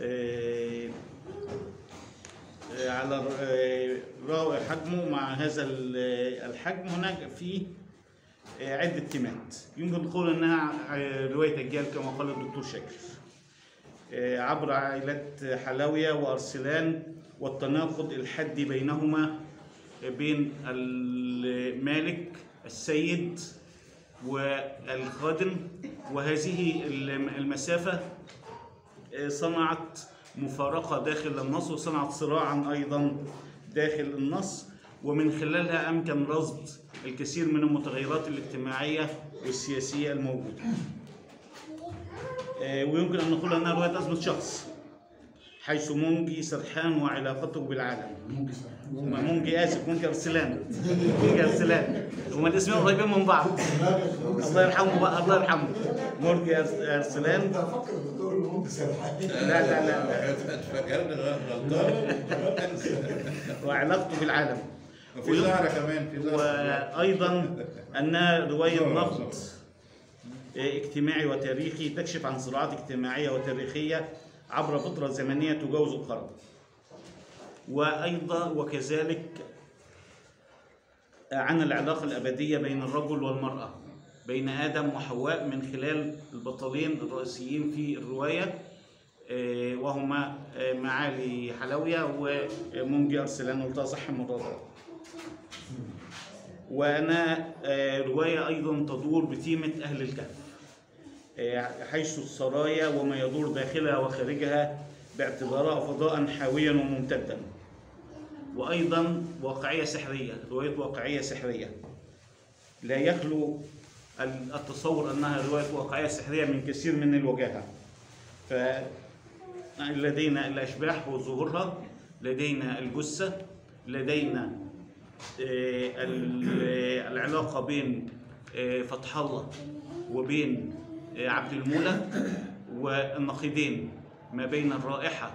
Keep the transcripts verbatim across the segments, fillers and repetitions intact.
آه، على حجمه. مع هذا الحجم هناك فيه عدة تيمات يمكن نقول انها رواية اجيال كما قال الدكتور شاكر، عبر عائلات حلاوية وارسلان والتناقض الحادي بينهما بين المالك السيد والخادم، وهذه المسافة صنعت مفارقة داخل النص وصنعت صراعا أيضا داخل النص، ومن خلالها أمكن رصد الكثير من المتغيرات الاجتماعية والسياسية الموجودة. ويمكن أن نقول أنها رواية أزمة شخص، حيث مونجي سرحان وعلاقته بالعالم. مونجي آسف مونجي أرسلان مونجي أرسلان هما الاسمين قريبين من بعض. الله يرحمه بقى، الله يرحمه. مونجي أرسلان. لا لا لا فكرني غلطان. وعلاقته بالعالم. في زهرة كمان في زهرة. وأيضا أنها رواية نقد اجتماعي وتاريخي تكشف عن صراعات اجتماعية وتاريخية عبر فترة زمنية تجاوز القرن. وأيضا وكذلك عن العلاقة الأبدية بين الرجل والمرأة، بين آدم وحواء، من خلال البطلين الرئيسيين في الرواية وهما معالي حلاوية ومونجي أرسلان، قلتها صح المرة دي. وأنا رواية أيضا تدور بتيمة أهل الكهف، حيث السرايا وما يدور داخلها وخارجها باعتبارها فضاء حاويا وممتدا. وأيضا واقعية سحرية، رواية واقعية سحرية لا يخلو التصور أنها رواية واقعية سحرية من كثير من الوجاهة. فلدينا الأشباح وظهورها، لدينا الجثة، لدينا العلاقة بين فتح الله وبين عبد المولى، والنقيضين ما بين الرائحة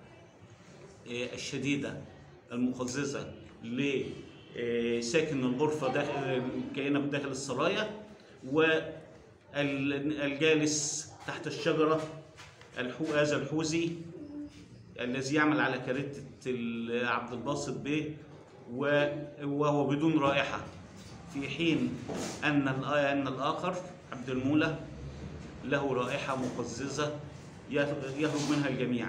الشديدة المقززة لساكن الغرفة داخل كائنة داخل السرايا، والجالس تحت الشجرة هذا الحوزي الذي يعمل على كارثة عبد الباسط بيه وهو بدون رائحة، في حين أن أن الآخر عبد المولى له رائحة مقززة يهرب منها الجميع.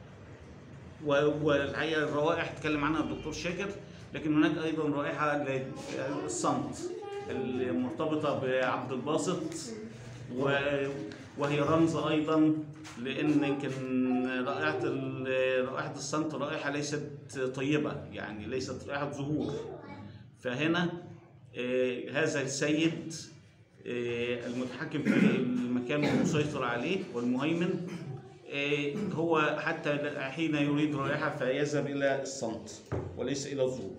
والحقيقة الروائح تكلم عنها الدكتور شاكر، لكن هناك أيضا رائحة الصمت المرتبطة بعبد الباسط، وهي رمز أيضا لأن يمكن رائحة رائحة الصمت رائحة ليست طيبة، يعني ليست رائحة ظهور. فهنا هذا السيد المتحكم في المكان والمسيطر عليه والمهيمن هو حتى حين يريد رائحة فيذهب إلى الصمت وليس إلى الظهور.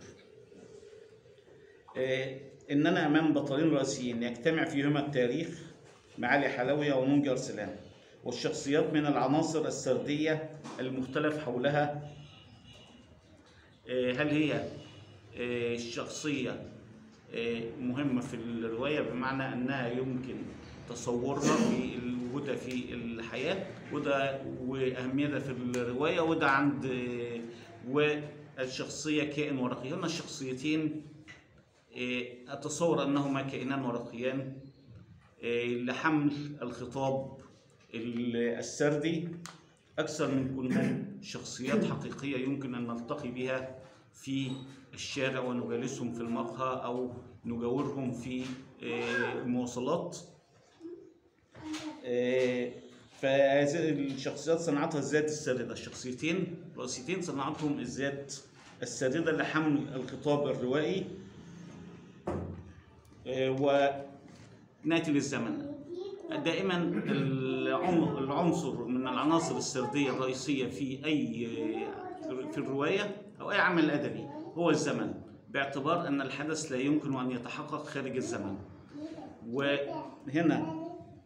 إننا أمام بطلين رئيسيين يجتمع فيهما التاريخ معالي حلاوية ومونجي أرسلان، والشخصيات من العناصر السردية المختلف حولها. هل هي الشخصية مهمة في الرواية بمعنى أنها يمكن تصورها في وجودها في الحياة، وده وأهميتها في الرواية، وده عند والشخصية كائن ورقي. هنا الشخصيتين أتصور أنهما كائنان ورقيان لحمل الخطاب السردي أكثر من كونهم شخصيات حقيقية يمكن أن نلتقي بها في الشارع ونجالسهم في المقهى أو نجاورهم في المواصلات. فهذه الشخصيات صنعتها الذات الساردة، الشخصيتين الرئيسيتين صنعتهم الذات الساردة لحمل الخطاب الروائي. ونأتي للزمن. دائما العنصر من العناصر السردية الرئيسية في أي في الرواية أو أي عمل أدبي هو الزمن، باعتبار أن الحدث لا يمكن أن يتحقق خارج الزمن. وهنا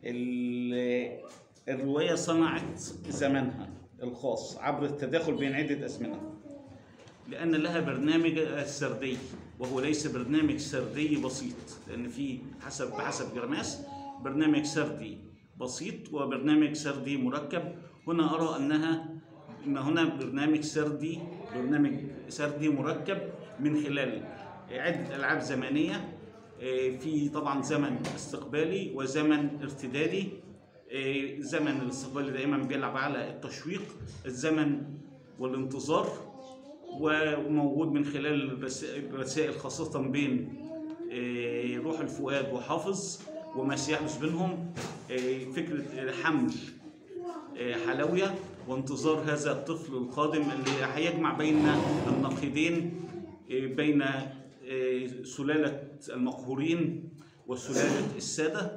الرواية صنعت زمنها الخاص عبر التداخل بين عدة أزمنة، لأن لها برنامج سردي وهو ليس برنامج سردي بسيط، لأن في حسب بحسب جرماس برنامج سردي بسيط وبرنامج سردي مركب. هنا أرى أنها ان هنا برنامج سردي برنامج سردي مركب من خلال عده العاب زمنيه، في طبعا زمن استقبالي وزمن ارتدادي. زمن الاستقبالي دائما بيلعب على التشويق، الزمن والانتظار، وموجود من خلال الرسائل خاصة بين روح الفؤاد وحافظ وما سيحدث بينهم، فكرة حمل حلوية وانتظار هذا الطفل القادم اللي هيجمع بين النقيضين، بين سلالة المقهورين وسلالة السادة.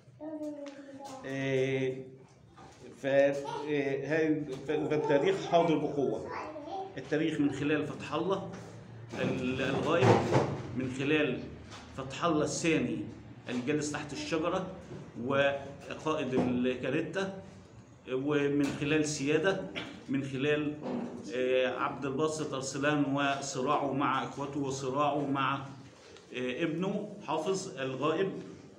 فالتاريخ حاضر بقوة. التاريخ من خلال فتح الله الغائب، من خلال فتح الله الثاني الجالس تحت الشجرة وقائد الكاريتا، ومن خلال سيادة، من خلال عبد الباسط أرسلان وصراعه مع إخوته وصراعه مع ابنه حافظ الغائب.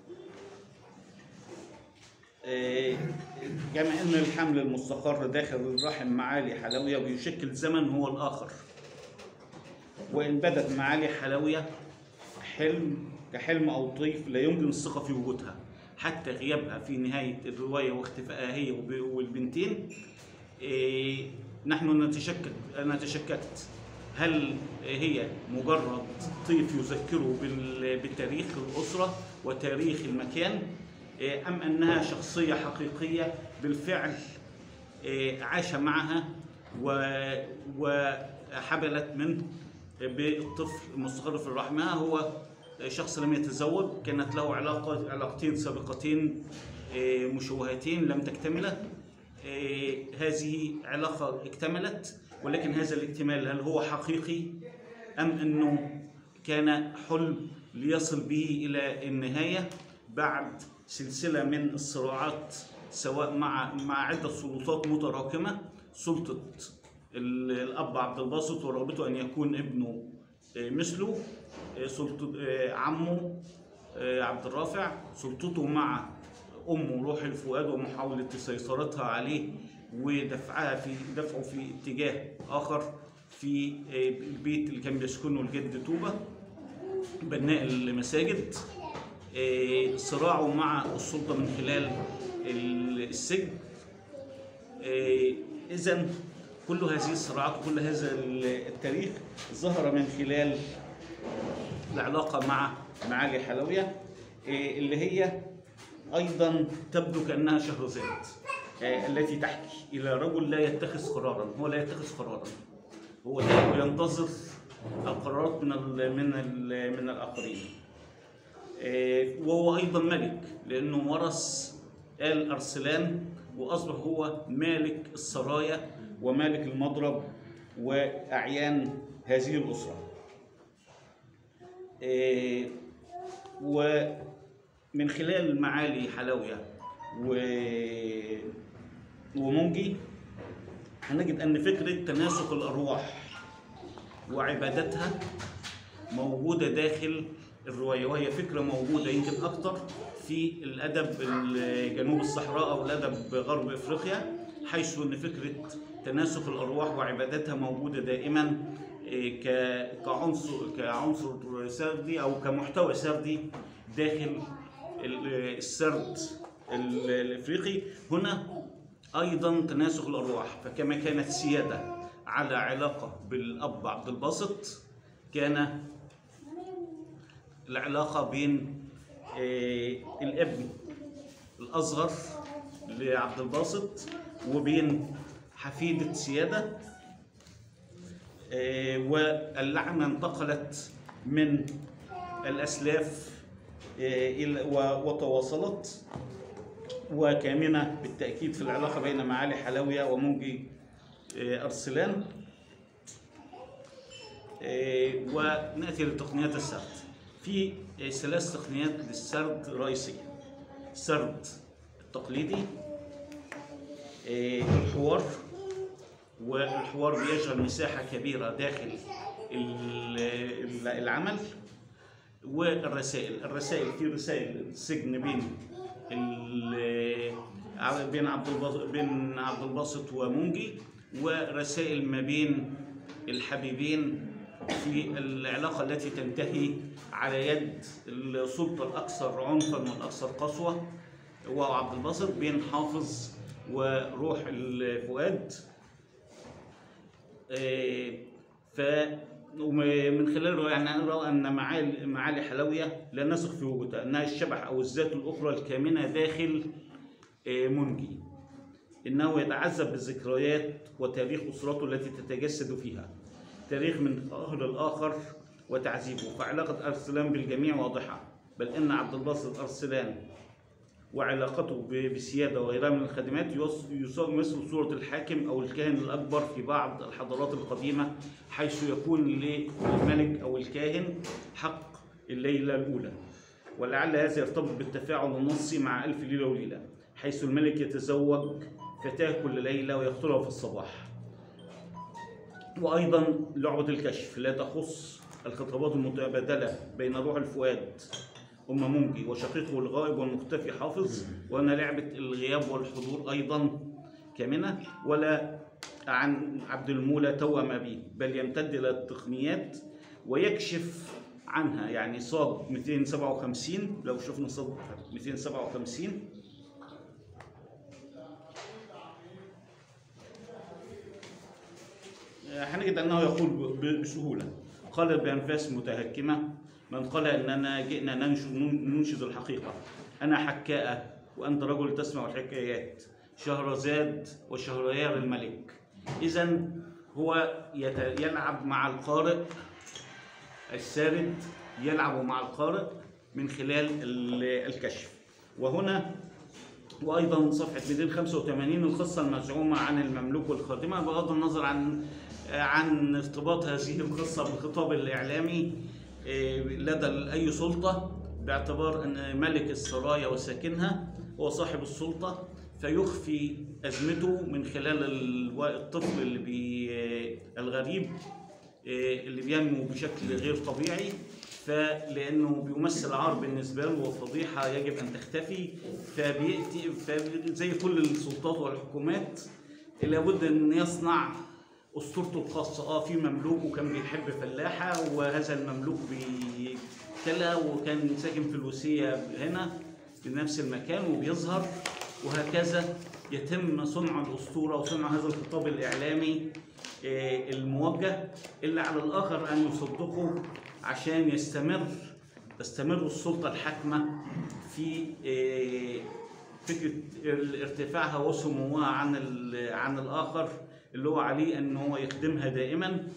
كما أن الحمل المستقر داخل الرحم معالي حلوية ويشكل زمن هو الآخر، وإن بدت معالي حلوية حلم كحلم أو طيف لا يمكن الثقة في وجودها حتى غيابها في نهاية الرواية واختفائها هي والبنتين. نحن نتشكك أنا تشككت هل هي مجرد طيف يذكره بتاريخ الأسرة وتاريخ المكان، أم أنها شخصية حقيقية بالفعل عاش معها وحبلت منه بالطفل المستقر في رحمها. هو شخص لم يتزوج، كانت له علاقة علاقتين سابقتين مشوهتين لم تكتملا. هذه علاقة اكتملت، ولكن هذا الاكتمال هل هو حقيقي أم أنه كان حلم ليصل به إلى النهاية بعد سلسلة من الصراعات سواء مع مع عدة سلطات متراكمة، سلطة الأب عبد الباسط ورغبته أن يكون ابنه مثله، سلطة عمه عبد الرافع، سلطته مع أمه روح الفؤاد ومحاولة سيطرتها عليه ودفعها في دفعه في اتجاه آخر في البيت اللي كان بيسكنه الجد توبة بناء المساجد، صراعه مع السلطة من خلال السجن. إذن كل هذه الصراعات وكل هذا التاريخ ظهر من خلال العلاقة مع معالي حلوية اللي هي أيضا تبدو كأنها شهرزاد التي تحكي إلى رجل لا يتخذ قرارا. هو لا يتخذ قرارا، هو لا ينتظر القرارات من ال من ال من الآخرين، وهو أيضا ملك لأنه ورث آل أرسلان وأصبح هو مالك السرايا ومالك المضرب وأعيان هذه الأسرة. ومن خلال معالي حلوية ومونجي هنجد أن فكرة تناسق الأرواح وعبادتها موجودة داخل الرواية، وهي فكرة موجودة يمكن أكثر في الأدب جنوب الصحراء أو الأدب غرب إفريقيا، حيث أن فكرة تناسق الأرواح وعبادتها موجودة دائما كعنصر كعنصر سردي أو كمحتوى سردي داخل السرد الإفريقي. هنا أيضا تناسق الأرواح، فكما كانت سيادة على علاقة بالأب عبد الباسط، كان العلاقة بين الابن الأصغر لعبد الباسط وبين حفيدة سيادة، واللعنة انتقلت من الأسلاف وتواصلت، وكامنة بالتأكيد في العلاقة بين معالي حلوية ومونجي أرسلان. ونأتي لتقنيات السرد. في ثلاث تقنيات للسرد رئيسية: السرد التقليدي، الحوار، والحوار بيشغل مساحة كبيرة داخل العمل، والرسائل. الرسائل في رسائل سجن بين بين عبد الباسط بين عبد الباسط ومونجي، ورسائل ما بين الحبيبين في العلاقة التي تنتهي على يد السلطة الأكثر عنفا والأكثر قسوة وهو عبد الباسط بين حافظ وروح الفؤاد. ف ومن خلاله يعني نرى ان معالي معالي حلويه لا نثق في وجودها، انها الشبح او الذات الاخرى الكامنه داخل منجي، انه يتعذب بالذكريات وتاريخ اسرته التي تتجسد فيها، تاريخ من ظهر الاخر وتعذيبه. فعلاقه ارسلان بالجميع واضحه، بل ان عبد الباسط ارسلان وعلاقته بسيادة وغيرها من الخادمات يصاب مثل صورة الحاكم أو الكاهن الأكبر في بعض الحضارات القديمة، حيث يكون للملك أو الكاهن حق الليلة الأولى. ولعل هذا يرتبط بالتفاعل النصي مع ألف ليلة وليلة، حيث الملك يتزوج فتاة كل ليلة ويقتلها في الصباح. وأيضا لعبة الكشف لا تخص الخطابات المتبادلة بين روح الفؤاد أم منجي وشقيقه الغائب والمختفي حافظ، وأن لعبة الغياب والحضور أيضا كامنة، ولا عن عبد المولى توأم أبيه، بل يمتد إلى التقنيات ويكشف عنها. يعني صاد مئتين وسبعة وخمسين، لو شفنا صاد مئتين وسبعة وخمسين هنجد أنه يقول بسهولة: قال بأنفاس متهكمة من قال اننا جئنا ننشد ننشد الحقيقه، انا حكاء وانت رجل تسمع الحكايات، شهرزاد وشهريار الملك. اذا هو يلعب مع القارئ السارد، يلعب مع القارئ من خلال الكشف. وهنا وايضا صفحه مئتين وخمسة وثمانين القصه المزعومه عن المملوك والخادمه، بغض النظر عن عن ارتباط هذه القصه بالخطاب الاعلامي لدى أي سلطة، باعتبار أن ملك السرايا وساكنها هو صاحب السلطة، فيخفي أزمته من خلال الطفل اللي بي الغريب اللي بينمو بشكل غير طبيعي، فلأنه بيمثل عار بالنسبة له وفضيحة يجب أن تختفي. فبيأتي زي كل السلطات والحكومات لابد أن يصنع أسطورته الخاصة. اه في مملوك وكان بيحب فلاحة، وهذا المملوك بيكلها وكان ساكن في الوسية هنا في نفس المكان وبيظهر، وهكذا يتم صنع الأسطورة وصنع هذا الخطاب الإعلامي الموجه، إلا على الآخر أن يصدقه عشان يستمر تستمر السلطة الحاكمة في فكرة ارتفاعها وسموها عن عن الآخر اللي هو عليه ان هو يخدمها دائما.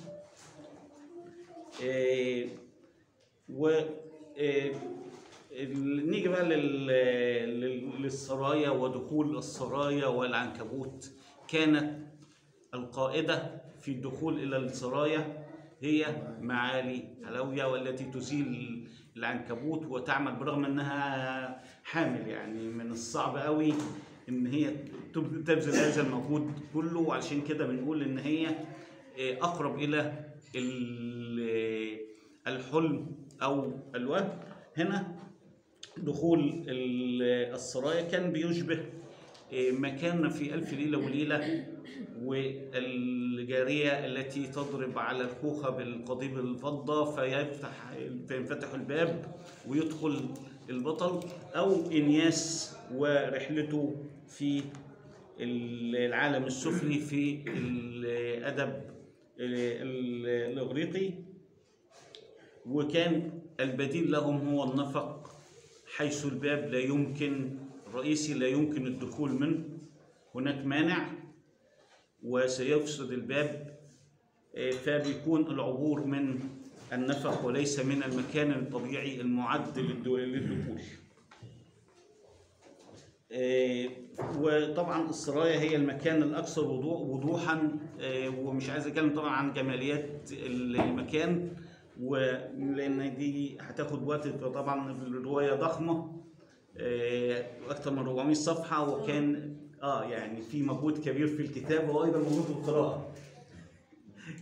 إيه و إيه نيجي بقى للسرايا ودخول السرايا والعنكبوت. كانت القائدة في الدخول إلى السرايا هي معالي حلوية، والتي تزيل العنكبوت وتعمل برغم أنها حامل. يعني من الصعب قوي ان هي تبذل هذا المجهود كله، وعشان كده بنقول ان هي اقرب الى الحلم او الوهم. هنا دخول السرايا كان بيشبه ما كان في ألف ليلة وليلة، والجارية التي تضرب على الكوخة بالقضيب الفضة فيفتح فينفتح الباب ويدخل البطل، أو إنياس ورحلته في العالم السفلي في الأدب الإغريقي. وكان البديل لهم هو النفق، حيث الباب لا يمكن رئيسي لا يمكن الدخول منه، هناك مانع وسيفسد الباب، فبيكون العبور من النفق وليس من المكان الطبيعي المعد للدخول. وطبعا السرايا هي المكان الاكثر وضوحا، ومش عايز اتكلم طبعا عن جماليات المكان ولان دي هتاخد وقت، طبعا الروايه ضخمه اكثر من أربعمائة صفحه، وكان اه يعني في مجهود كبير في الكتابه وايضا مجهود في القراءه.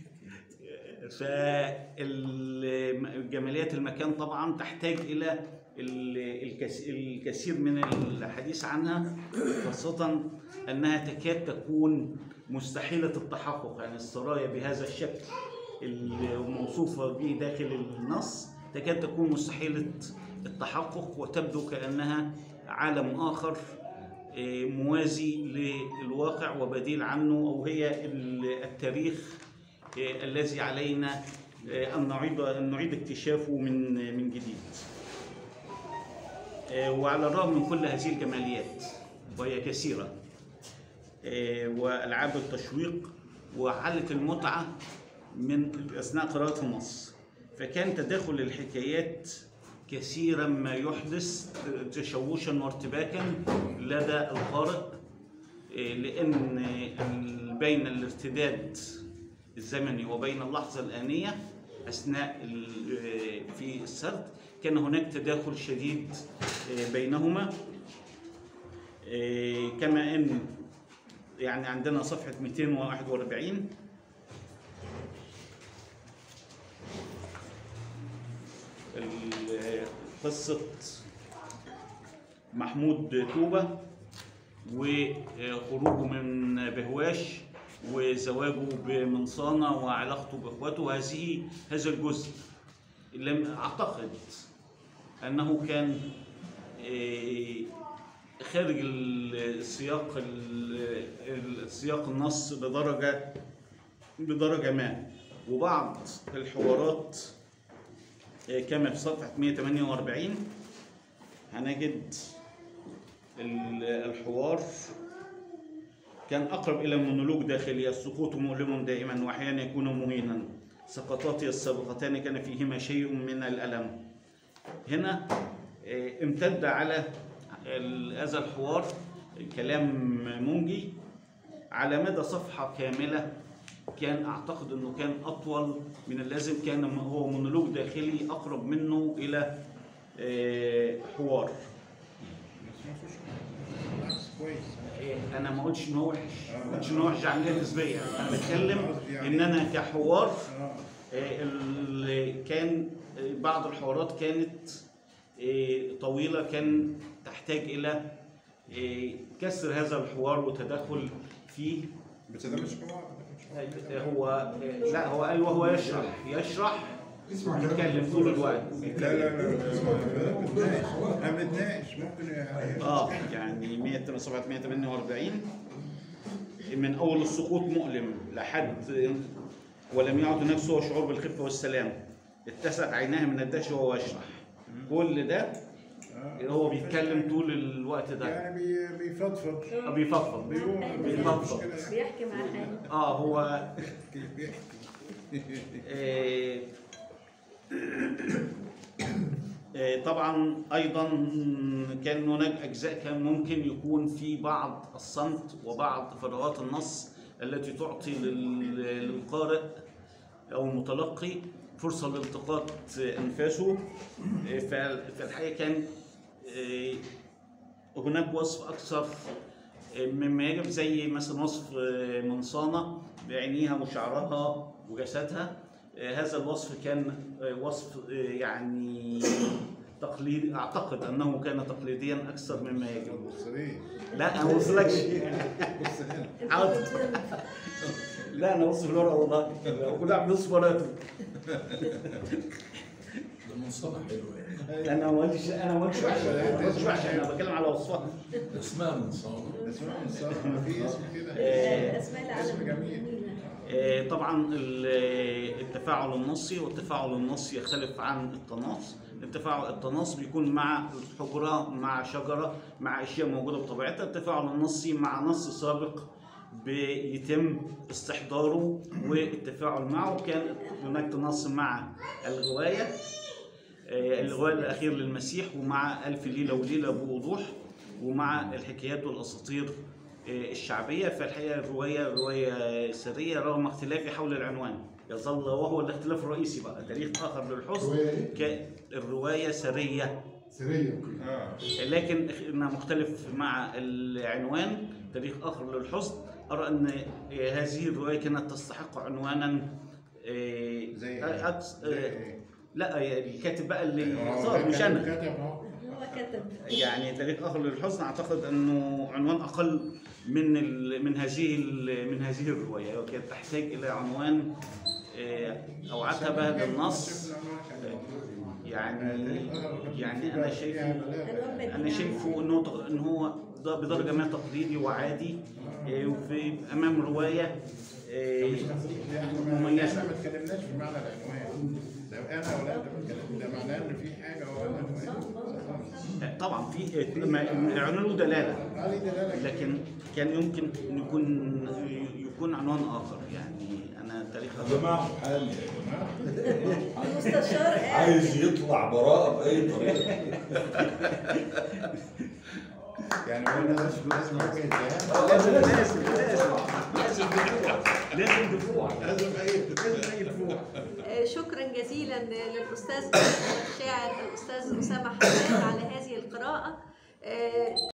فجماليات المكان طبعا تحتاج الى الكثير من الحديث عنها، خاصة أنها تكاد تكون مستحيلة التحقق. يعني السرايا بهذا الشكل الموصوفة به داخل النص تكاد تكون مستحيلة التحقق، وتبدو كأنها عالم آخر موازي للواقع وبديل عنه، أو هي التاريخ الذي علينا أن نعيد أن نعيد اكتشافه من من جديد. وعلى الرغم من كل هذه الجماليات وهي كثيرة وألعاب التشويق وحالة المتعة من أثناء قراءة النص، فكان تداخل الحكايات كثيرا ما يحدث تشوشا وارتباكا لدى القارئ، لأن بين الارتداد الزمني وبين اللحظة الآنية أثناء في السرد كان هناك تداخل شديد بينهما. كما أن يعني عندنا صفحة مئتين وواحد وأربعين قصة محمود توبة وخروجه من بهواش وزواجه بمنصانة وعلاقته بإخوته. هذه هذا الجزء لم أعتقد أنه كان خارج السياق السياق النص بدرجة بدرجة ما، وبعض الحوارات كما في صفحة مئة وثمانية وأربعين هنجد الحوار كان أقرب إلى مونولوج داخلي. السقوط مؤلم دائما وأحيانا يكون مهينا، سقطاتي السابقتان كان فيهما شيء من الألم. هنا امتد على هذا الحوار كلام منجي على مدى صفحة كاملة، كان أعتقد أنه كان أطول من اللازم، كان هو مونولوج داخلي أقرب منه إلى حوار. أنا ما قلتش إنه وحش، ما قلتش إنه وحش عندي نسبيا، أنا بتكلم إن أنا كحوار اللي كان بعض الحوارات كانت طويلة، كان تحتاج إلى كسر هذا الحوار وتدخل فيه. بس ده مش حوار، هو لا هو قال وهو يشرح يشرح يتكلم طول الوقت. لا لا لا ما بنتناقش ممكن اه يعني مئة صفحة مئة وثمانية وأربعين من اول السقوط مؤلم لحد ولم يعد هناك سوى شعور بالخفة والسلام، اتسعت عيناه من الدهشة وهو يشرح. كل ده هو بيتكلم طول الوقت ده، يعني بيفضفض اه بيفضفض بيفضفض بيحكي مع حاله. اه هو طبعا ايضا كان هناك اجزاء كان ممكن يكون في بعض الصمت وبعض فراغات النص التي تعطي للقارئ او المتلقي فرصه لالتقاط انفاسه. فالحقيقه كان هناك وصف اكثر مما يجب، زي مثلا وصف منصانه بعينيها وشعرها وجسدها. هذا الوصف كان وصف يعني تقليدي، اعتقد انه كان تقليديا اكثر مما يجب. لا انا ما وصلكش. لا انا وصف الورقه والله، كل واحد بيوصف ورقته. المنصنع حلوه. انا ما قلتش انا ما قلتش وحشه، ما قلتش وحشه، انا بتكلم على وصفها. اسمها منصنع. اسمها منصنع، في اسم كده. اسماء العالم جميله. طبعا التفاعل النصي، والتفاعل النصي يختلف عن التناص. التفاعل التناص بيكون مع الحجرة، مع شجرة، مع أشياء موجودة بطبيعتها. التفاعل النصي مع نص سابق بيتم استحضاره والتفاعل معه. كان هناك تناص مع الرواية الرواية الأخير للمسيح، ومع ألف ليلة وليلة بوضوح، ومع الحكايات والأساطير الشعبية. فالحقيقة الرواية رواية سرية رغم اختلافي حول العنوان، يظل وهو الاختلاف الرئيسي بقى. تاريخ آخر للحزن، الرواية سرية سرية اه لكن انها مختلف مع العنوان تاريخ آخر للحزن. أرى أن هذه الرواية كانت تستحق عنوانا زي أكس... إيه؟ لا الكاتب بقى اللي آه، صار مش أنا. كاتب اهو هو كتب. يعني تاريخ آخر للحزن أعتقد أنه عنوان أقل من ال من هذه ال من هذه الرواية، وكانت تحتاج إلى عنوان آه، أو عتبة للنص. يعني يعني أنا شايفه أنا شايفه إنه إن هو ده بدرجة ما تقليدي وعادي، آه، وفي أمام رواية آه، مميزة. احنا ما اتكلمناش في معنى العنوان. لو انا ولا انت بتتكلم ده معناه ان في حاجه هو العنوان. طبعا في عنوان له دلاله، عليه دلاله. لكن كان يمكن ان يكون يكون عنوان اخر. يعني انا تاريخ يا جماعه حال يا جماعه المستشار قال عايز يطلع براءه باي طريقه. يعني قلنا لازم لازم لازم لازم لازم لازم دفوع لازم اي لازم اي دفوع. آه، شكرا جزيلا للاستاذ الشاعر الاستاذ اسامه حماد على هذه القراءه. آه،